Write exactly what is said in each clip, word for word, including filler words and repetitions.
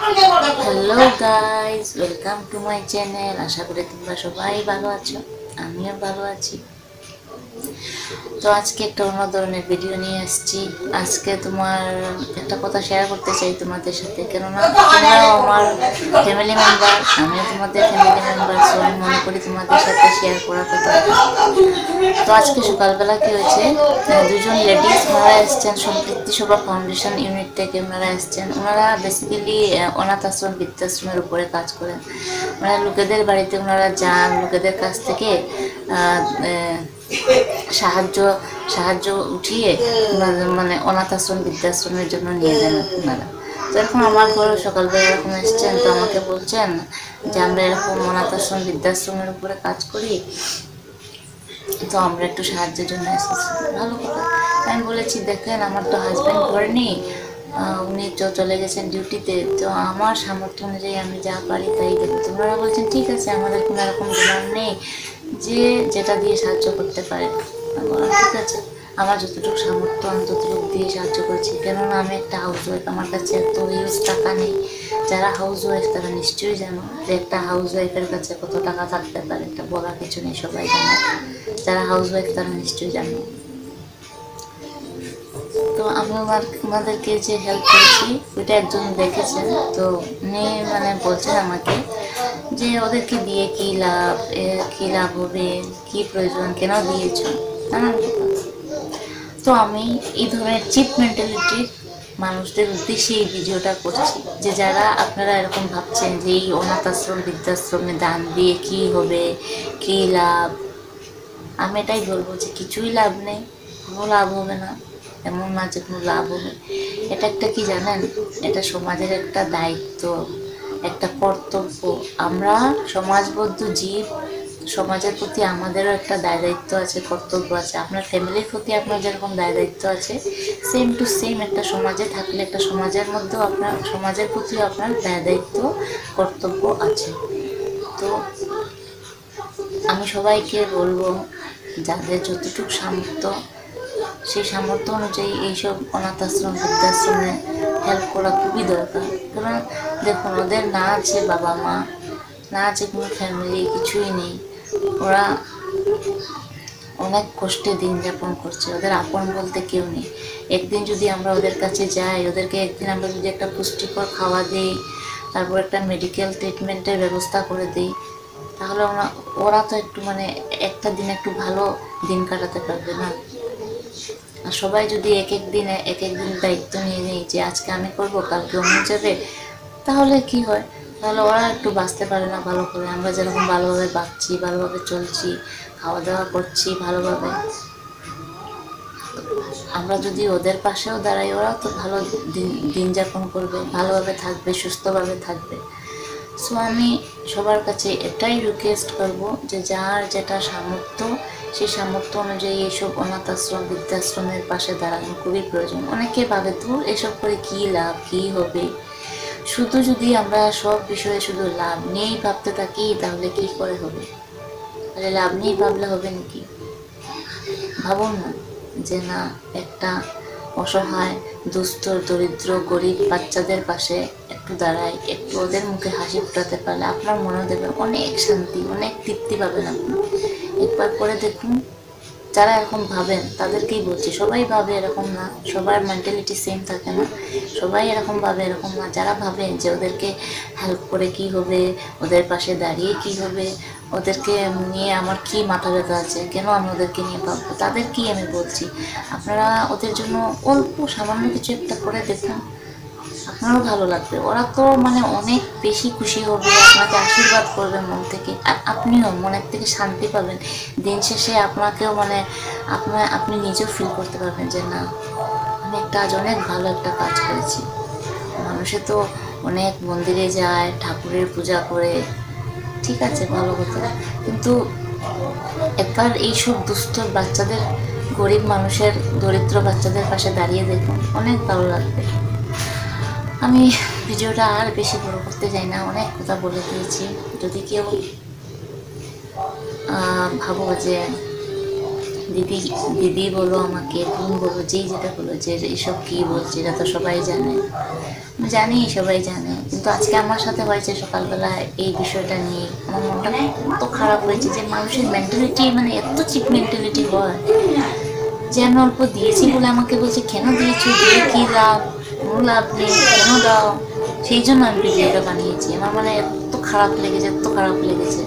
Hello guys, welcome to my channel. আশা করি তোমরা সবাই ভালো আছো, আমিও ভালো আছি। তো আজকে একটা অন্য ধরনের ভিডিও নিয়ে এসেছি। আজকে তোমার একটা কথা শেয়ার করতে চাই তোমাদের সাথে, কেননা তোমরাও আমার ফ্যামিলি মেম্বার, আমিও তোমাদের ফ্যামিলি মেম্বার, সো আমি মনে করি তোমাদের সাথে শেয়ার করা তো দরকার। তো আজকে সকালবেলা কি হয়েছে, দুজন লেডিস ওনারা এসছেন সম্পৃক্তি সভা ফাউন্ডেশন ইউনিট থেকে। ওনারা এসছেন, ওনারা বেসিক্যালি অনাথ আশ্রম বৃদ্ধাশ্রমের উপরে কাজ করেন। ওনারা লোকেদের বাড়িতে ওনারা যান, লোকেদের কাছ থেকে সাহায্য সাহায্য উঠিয়ে মানে অনাথ আশ্রম বৃদ্ধাশ্রমের জন্য নিয়ে যান ওনারা। তো এরকম আমার ঘরে সকালবেলা এরকম এসছেন, তো আমাকে বলছেন যে আমরা এরকম অনাথ আশ্রম বৃদ্ধাশ্রমের উপরে কাজ করি, তো আমরা একটু সাহায্যের জন্য এসেছি। ভালো কথা। আমি বলেছি দেখেন, আমার তো হাজব্যান্ড ঘরে নেই, উনি তো চলে গেছেন ডিউটিতে, তো আমার সামর্থ্য অনুযায়ী আমি যা পারি তাই দেবো। তোমরা বলছেন ঠিক আছে, আমাদের কোনো এরকম ডিমান্ড নেই, যে যেটা দিয়ে সাহায্য করতে পারে। আমি বললাম ঠিক আছে, আমার যতটুকু সামর্থ্য আমি ততটুকু দিয়ে সাহায্য করছি, কেননা আমি একটা হাউস ওয়াইফ, আমার কাছে এত ইউজ টাকা নেই। যারা হাউস ওয়াইফ তারা নিশ্চয়ই জানো যে একটা হাউস ওয়াইফের কাছে কত টাকা থাকতে পারে, এটা বলার কিছু নেই, সবাই জানে। যারা হাউস ওয়াইফ তারা নিশ্চয়ই জানো। তো আমি ওনাদেরকে যে হেল্প করেছি ওইটা একজন দেখেছেন, তো উনি মানে বলছেন আমাকে যে ওদেরকে দিয়ে কী লাভ, কী লাভ হবে, কী প্রয়োজন, কেন দিয়েছ, নানান কথা। তো আমি এই ধরনের চিপ মেন্টালিটির মানুষদের উদ্দেশ্যে এই ভিডিওটা করছি, যে যারা আপনারা এরকম ভাবছেন যে এই অনাথ আশ্রম বৃদ্ধাশ্রমে দান দিয়ে কী হবে, কী লাভ, আমি এটাই বলবো যে কিছুই লাভ নেই, কোনো লাভ হবে না। এমন না যে কোনো লাভ হবে। এটা একটা কি জানেন, এটা সমাজের একটা দায়িত্ব, একটা কর্তব্য। আমরা সমাজবদ্ধ জীব, সমাজের প্রতি আমাদেরও একটা দায় দায়িত্ব আছে, কর্তব্য আছে। আপনার ফ্যামিলির প্রতি আপনার যেরকম দায় দায়িত্ব আছে, সেম টু সেম একটা সমাজে থাকলে একটা সমাজের মধ্যেও আপনার সমাজের প্রতিও আপনার দায় দায়িত্ব, কর্তব্য আছে। তো আমি সবাইকে বলবো, যাদের যতটুকু সামর্থ্য, সেই সামর্থ্য অনুযায়ী এইসব অনাথ আশ্রম বৃদ্ধাশ্রমে হেল্প করা খুবই দরকার। কারণ দেখুন, ওদের না আছে বাবা মা, না আছে কোনো ফ্যামিলি, কিছুই নেই। ওরা অনেক কষ্টে দিন যাপন করছে, ওদের আপন বলতে কেউ নেই। একদিন যদি আমরা ওদের কাছে যাই, ওদেরকে একদিন আমরা যদি একটা পুষ্টিকর খাওয়া দিই, তারপর একটা মেডিকেল ট্রিটমেন্টের ব্যবস্থা করে দিই, তাহলে ওরা ওরা তো একটু মানে একটা দিন একটু ভালো দিন কাটাতে পারবে না। আর সবাই যদি এক এক দিনে এক এক দিন দায়িত্ব নিয়ে নেই যে আজকে আমি করবো, কালকে অন্য যাবে, তাহলে কি হয়, তাহলে ওরা একটু বাঁচতে পারে না ভালো করে। আমরা যেরকম ভালোভাবে বাঁচছি, ভালোভাবে চলছি, খাওয়া দাওয়া করছি ভালোভাবে, আমরা যদি ওদের পাশেও দাঁড়াই, ওরাও তো ভালো দিন দিন যাপন করবে, ভালোভাবে থাকবে, সুস্থভাবে থাকবে। সো আমি সবার কাছে এটাই রিকোয়েস্ট করবো যে যার যেটা সামর্থ্য, সেই সামর্থ্য অনুযায়ী এইসব অনাথ আশ্রম বৃদ্ধাশ্রমের পাশে দাঁড়ানো খুবই প্রয়োজন। অনেকে ভাবে তো এসব করে কী লাভ, কী হবে। শুধু যদি আমরা সব বিষয়ে শুধু লাভ নিয়েই ভাবতে থাকি, তাহলে কী করে হবে? তাহলে লাভ নিয়েই ভাবলে হবে নাকি? ভাবুন না যে না, একটা অসহায় দুস্থ দরিদ্র গরিব বাচ্চাদের পাশে একটু দাঁড়াই, একটু ওদের মুখে হাসি ফোটাতে পারলে আপনার মনে দেবে অনেক শান্তি, অনেক তৃপ্তি পাবেন আপনি। একবার করে দেখুন। যারা এরকম ভাবেন তাদেরকেই বলছি, সবাই ভাবে এরকম না, সবার মেন্টালিটি সেম থাকে না, সবাই এরকম ভাবে এরকম না। যারা ভাবেন যে ওদেরকে হেল্প করে কি হবে, ওদের পাশে দাঁড়িয়ে কি হবে, ওদেরকে নিয়ে আমার কি মাথা ব্যথা আছে, কেন আমি ওদেরকে নিয়ে ভাববো, তাদেরকেই আমি বলছি আপনারা ওদের জন্য অল্প সামান্য কিছু একটা করে দেখুন, আপনারও ভালো লাগবে। ওরা তো মানে অনেক বেশি খুশি হবে, আপনাকে আশীর্বাদ করবে মন থেকে, আর আপনিও মনের থেকে শান্তি পাবেন। দিন শেষে আপনাকেও মানে আপনার আপনি নিজেও ফিল করতে পারবেন যে না, আমি একটা আজ অনেক ভালো একটা কাজ করেছি। মানুষে তো অনেক মন্দিরে যায়, ঠাকুরের পূজা করে, ঠিক আছে ভালো কথা, কিন্তু একবার এইসব দুস্থ বাচ্চাদের, গরিব মানুষের, দরিদ্র বাচ্চাদের পাশে দাঁড়িয়ে দেখুন, অনেক ভালো লাগবে। আমি ভিডিওটা আর বেশি বড় করতে চাই না, অনেক কথা বলে দিয়েছি। যদি কেউ ভাবো যে দিদি দিদি বলো আমাকে, বোন বলো, যেই যেটা বলো যে এইসব কী বলছে, এটা তো সবাই জানে। জানি সবাই জানে, কিন্তু আজকে আমার সাথে হয়েছে সকালবেলা এই বিষয়টা নিয়ে আমার মনটা এত খারাপ হয়েছে যে মানুষের মেন্টালিটি মানে এত চিপ মেন্টালিটি হয় যে আমি অল্প দিয়েছি বলে আমাকে বলছে কেন দিয়েছো, দিয়ে কী লাভ, কোনো লাভ নেই, কেন দাও। সেই জন্য আমি ভিডিওটা বানিয়েছি। আমার মানে এত খারাপ লেগেছে, এত খারাপ লেগেছে।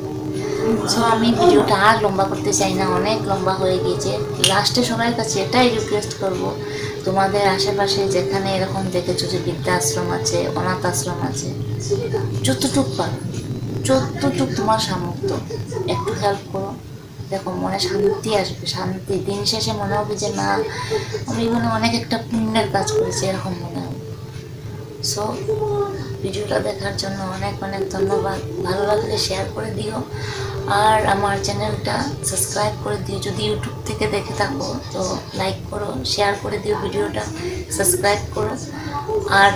সো আমি ভিডিওটা আর লম্বা করতে চাই না, অনেক লম্বা হয়ে গিয়েছে। লাস্টে সবার কাছে এটাই রিকোয়েস্ট করব, তোমাদের আশেপাশে যেখানে এরকম দেখেছো যে বৃদ্ধাশ্রম আছে, অনাথ আশ্রম আছে, যতটুক পারো, যতটুক তোমার সামর্থ্য একটু হেল্প করো। দেখো মনে শান্তি আসবে, শান্তি। দিন শেষে মনে হবে যে না, আমি মনে অনেক একটা পুণ্যের কাজ করেছি, এরকম মনে হবে। সো ভিডিওটা দেখার জন্য অনেক অনেক ধন্যবাদ। ভালো লাগলে শেয়ার করে দিও, আর আমার চ্যানেলটা সাবস্ক্রাইব করে দিও। যদি ইউটিউব থেকে দেখে থাকো তো লাইক করো, শেয়ার করে দিও ভিডিওটা, সাবস্ক্রাইব করো। আর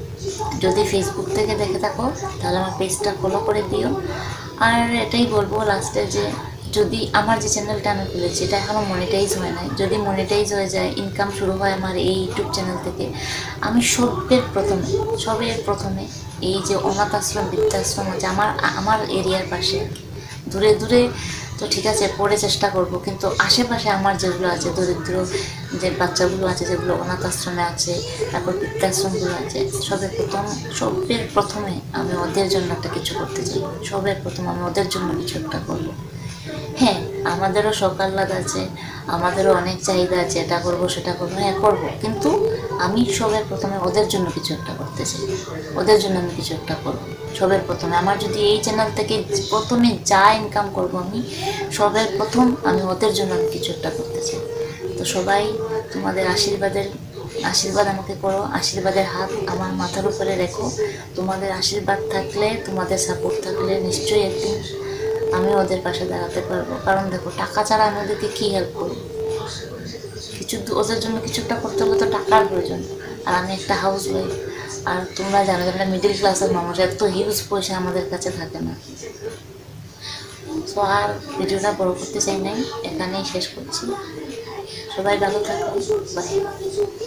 যদি ফেসবুক থেকে দেখে থাকো তাহলে আমার পেজটা ফলো করে দিও। আর এটাই বলবো লাস্টে যে যদি আমার যে চ্যানেলটা আমি খুলেছি এটা এখনও মনিটাইজ হয় নাই, যদি মনিটাইজ হয়ে যায়, ইনকাম শুরু হয় আমার এই ইউটিউব চ্যানেল থেকে, আমি সবের প্রথমে সবের প্রথমে এই যে অনাথ আশ্রম বৃদ্ধাশ্রম আছে আমার আমার এরিয়ার পাশে, দূরে দূরে তো ঠিক আছে পরে চেষ্টা করব, কিন্তু আশেপাশে আমার যেগুলো আছে দরিদ্র যে বাচ্চাগুলো আছে, যেগুলো অনাথ আশ্রমে আছে, তারপর বৃদ্ধাশ্রমগুলো আছে, সবের প্রথম সবের প্রথমে আমি ওদের জন্য একটা কিছু করতে চাই। সবের প্রথম আমি ওদের জন্য কিছু একটা করবো। হ্যাঁ, আমাদেরও সকাল্লাদ আছে, আমাদেরও অনেক চাহিদা আছে, এটা করবো সেটা করবো, হ্যাঁ করবো, কিন্তু আমি সবের প্রথমে ওদের জন্য কিছু একটা করতে চাই, ওদের জন্য আমি কিছু একটা করবো সবের প্রথমে। আমার যদি এই চ্যানেল থেকে প্রথমে যা ইনকাম করবো আমি সবের প্রথম আমি ওদের জন্য আমি কিছু একটা করতে চাই। তো সবাই তোমাদের আশীর্বাদের আশীর্বাদ আমাকে করো, আশীর্বাদের হাত আমার মাথার উপরে রেখো। তোমাদের আশীর্বাদ থাকলে, তোমাদের সাপোর্ট থাকলে নিশ্চয়ই একদিন আমি ওদের পাশে দাঁড়াতে পারবো। কারণ দেখো টাকা ছাড়া আমি ওদেরকে কী হেল্প করবো, কিছু ওদের জন্য কিছু একটা করতে হলে তো টাকার প্রয়োজন। আর আমি একটা হাউস ওয়াইফ, আর তোমরা জানো যে আমরা মিডিল ক্লাসের মানুষ, এত হিউজ পয়সা আমাদের কাছে থাকে না। সো আর ভিডিওটা বড় করতে চাই নাই, এখানেই শেষ করছি। সবাই ভালো থাকো, বাই।